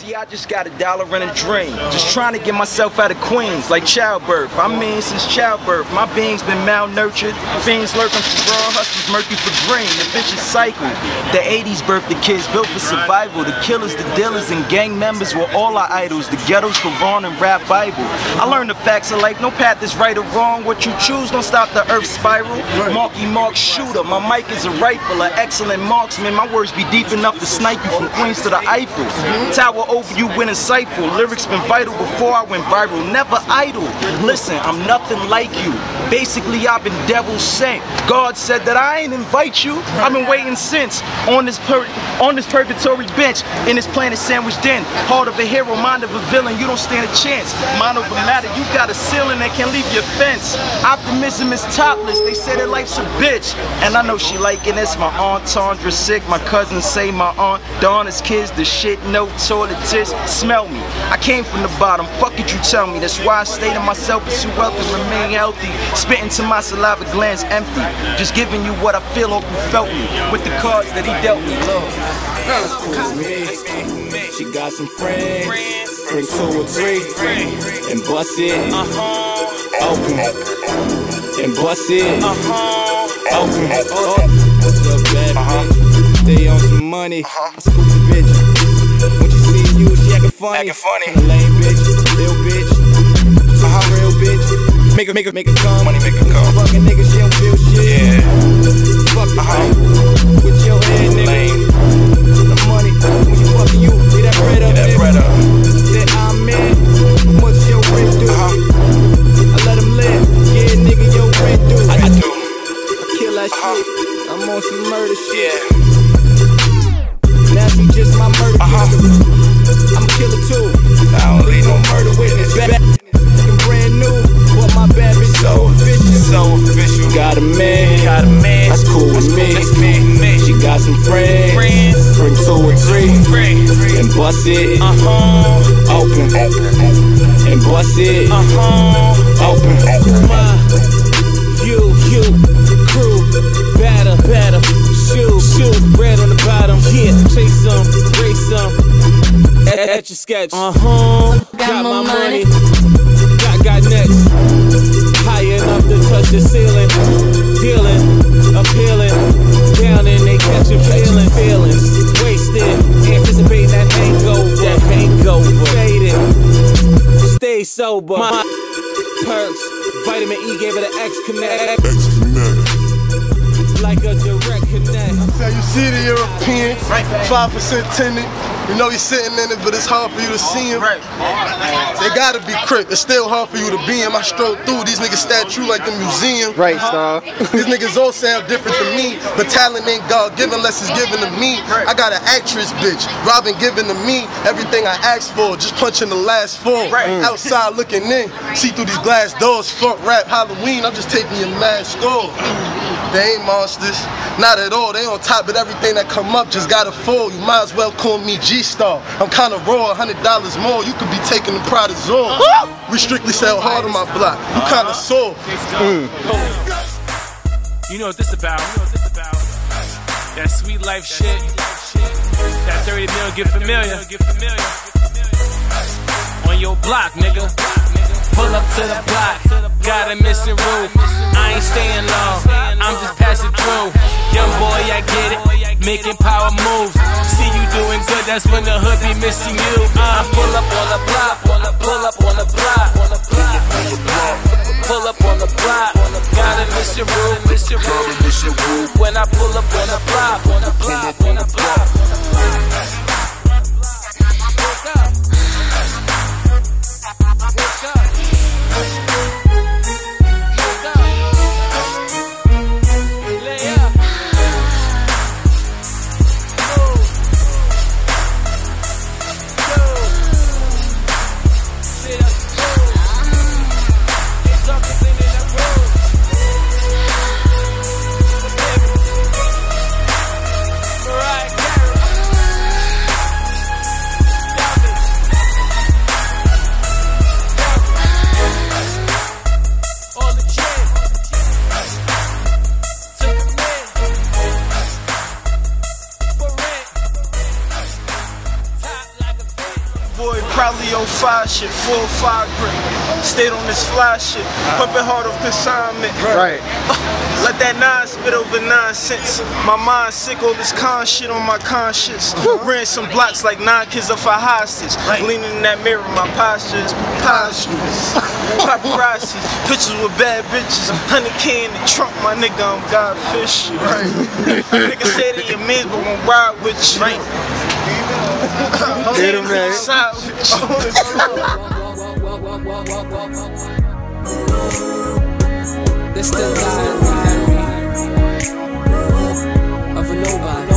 See, I just got $1 and a dream. Just trying to get myself out of Queens, like childbirth. I mean, since childbirth, my being's been malnurtured. Fiends lurking for raw, hustlers murky for green. The vicious cycle. The 80s birthed the kids built for survival. The killers, the dealers, and gang members were all our idols. The ghetto's Quran and rap Bible. I learned the facts of life. No path is right or wrong. What you choose don't stop the earth's spiral. Marky Mark shooter. My mic is a rifle. An excellent marksman. My words be deep enough to snipe you from Queens to the Eiffel. Tower over you when insightful. Lyrics been vital before I went viral. Never idle. Listen, I'm nothing like you. Basically, I've been devil sent. God said that I ain't invite you. I've been waiting since on this purgatory bench in this planet sandwich den. Heart of a hero, mind of a villain. You don't stand a chance. Mind over matter. You got a ceiling that can't leave your fence. Optimism is topless. They say that life's a bitch, and I know she liking this. My aunt Tandra sick. My cousins say my aunt Donna's kids the shit. No toilet tits. Smell me. I came from the bottom. Fuck it, you tell me. That's why I stay to myself, pursue wealth and remain healthy. Spitting to my saliva glands empty. Just giving you what I feel. Hope you felt me with the cards that he dealt me. Lord. That's cool with me. She got some friends. Bring 2 or 3 and bust it. Open and bust it. Open. What's up, bad bitch? Stay on some money. I scoop the bitch. When she see you, she acting funny. Lame bitch, little bitch. Real bitch. Make her come. Money make her come. Fucking nigga, she don't feel shit. Yeah. Fuck the hoe. With your head, nigga. Lame. The money. When she fucking you, get that bread up. That I'm in. What's your rent do? I let him live. Yeah, nigga, your rent do. I do. I kill that shit. I'm on some murder shit. Now she just my murder killer. I'm a killer too. I don't need no murder witness. Looking brand new, but my bad bitch so official. Got a man. That's cool with me. She got some friends. Bring 2 or 3 and bust it. Open and bust it. Open. You crew batter. Shoot, red on the bottom. Yeah, chase some, race some. At your sketch. Got my money. Got next. High enough to touch the ceiling. Dealing, appealing. Down and they catching feelings. Wasted, anticipating that hangover. Faded, stay sober. My perks, vitamin E gave it an X connect. Like a direct connect. So you see the European, 5% tinted. You know he's sitting in it, but it's hard for you to see him. They gotta be crip. It's still hard for you to be him. I stroll through, these niggas statue like the museum. Right, Star. These niggas all sound different to me, but talent ain't God given unless it's given to me. I got an actress, bitch. Robin giving to me everything I asked for, just punching the last 4. Outside looking in, see through these glass doors. Fuck rap, Halloween, I'm just taking your mask off. They ain't monsters, not at all. They on top, but everything that come up just gotta fall. You might as well call me G-Star. I'm kinda raw, $100 more. You could be taking the Prodazole. We strictly sell hard on my block. You kinda sore. You know what this about? That sweet life shit. That 30 mil get familiar. On your block, nigga. Pull up to the block. Got a missing roof. I ain't staying long. I'm just passing through. Young boy, I get it. Making power moves. See you doing good, that's when the hood be missing you. Pull up on the block. Pull up on the block. Pull up on the block. Got a mission roof. When I pull up on the block. Right. Probably 05 shit, 4 or 5 grip. Stayed on this fly shit, pumping hard off consignment. Right. Let that 9 spit over nonsense. My mind sick, all this con shit on my conscience. Ran some blocks like 9 kids up for hostage. Leaning in that mirror, my posture is preposterous. Paparazzi, pictures with bad bitches. 100K in the trunk, my nigga, I'm Godfish. Niggas say they your mans, but won't ride with you. Get him, man. This the line of a nobody.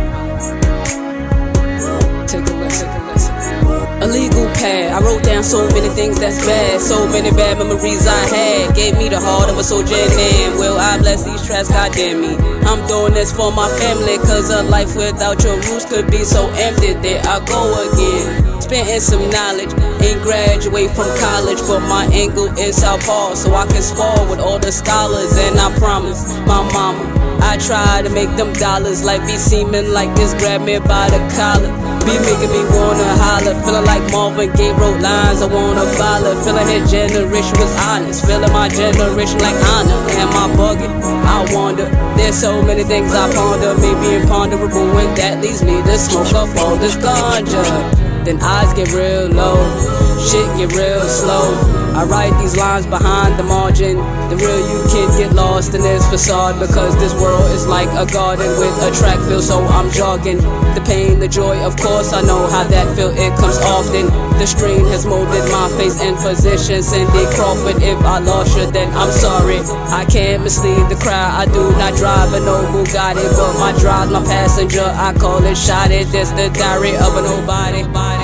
Take a listen. A legal pad. I wrote down so many things that's bad. So many bad memories I had. Gave me the heart of a soldier man. Will I bless these tracks, goddamn me. I'm doing this for my family, cause a life without your roots could be so empty. There I go again. Spitting some knowledge. Ain't graduate from college, but my angle is Southpaw, so I can spar with all the scholars. And I promise my mama, I try to make them dollars. Like be seeming like this, grab me by the collar. Be making me wanna holler. Feeling like Marvin Gaye wrote lines I wanna follow. Feeling his generation was honest. Feeling my generation like honor. Am I bugging? I wonder. There's so many things I ponder. Maybe imponderable, and that leads me to smoke up all this ganja. Then eyes get real low, shit get real slow. I write these lines behind the margin. The real you can get lost in this facade, because this world is like a garden with a track field, so I'm jogging. The pain, the joy, of course I know how that feel, it comes often. The strain has molded my face and position. Cindy Crawford, if I lost you then I'm sorry. I can't mislead the crowd, I do not drive a no Bugatti, but my drive's my passenger, I call it shotty. This the diary of a nobody.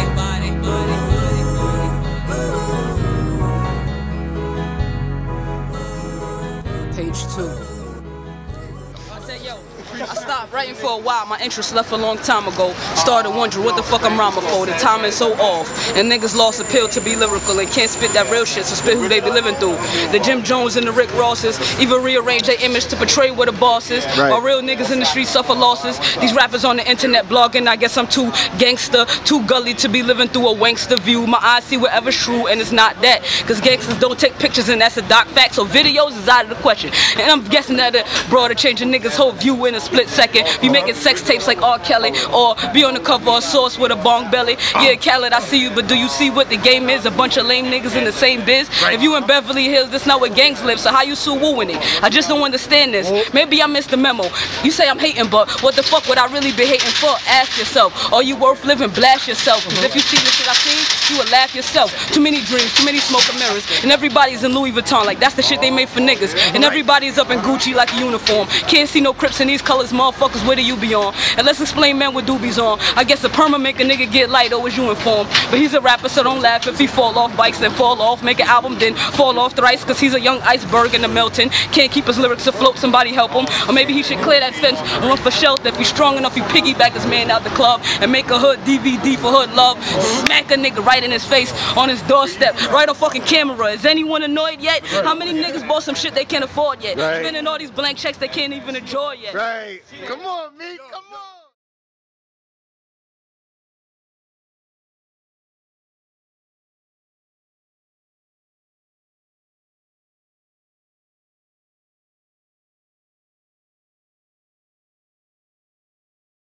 Page 2. I said, yo, I stopped writing for a while. My interest left a long time ago. Started wondering what the fuck I'm rhyming for. The timing so off, and niggas lost appeal to be lyrical and can't spit that real shit. So spit who they be living through. The Jim Jones and the Rick Rosses even rearrange their image to portray what the boss is. While real niggas in the streets suffer losses. These rappers on the internet blogging. I guess I'm too gangster, too gully to be living through a wankster view. My eyes see whatever's true, and it's not that. Cause gangsters don't take pictures, and that's a dark fact. So videos is out of the question. And I'm guessing that a broader change a niggas' whole view in a split second. Be making sex tapes like R. Kelly, or be on the cover of Source with a bong belly. Yeah, Khaled, I see you, but do you see what the game is? A bunch of lame niggas in the same biz. If you in Beverly Hills, that's not what gangs live, so how you sue wooing it? I just don't understand this. Maybe I missed the memo. You say I'm hating, but what the fuck would I really be hating for? Ask yourself. Are you worth living? Blast yourself. Cause if you see the shit I seen, you would laugh yourself. Too many dreams, too many smoke and mirrors, and everybody's in Louis Vuitton, like that's the shit they made for niggas. And everybody's up in Gucci like a uniform. Can't see no Crips in these colors, motherfuckers, where do you be on? And let's explain men with doobies on. I guess a perma make a nigga get light, always you informed. But he's a rapper, so don't laugh if he fall off bikes and fall off. Make an album, then fall off thrice, cause he's a young iceberg in the melting. Can't keep his lyrics afloat, somebody help him. Or maybe he should clear that fence and run for shelter. If he's strong enough, he piggyback his man out the club and make a hood DVD for hood love. Smack a nigga right in his face on his doorstep, right on fucking camera. Is anyone annoyed yet? How many niggas bought some shit they can't afford yet? Spending all these blank checks they can't even enjoy yet. Right. Come on, me. Come on.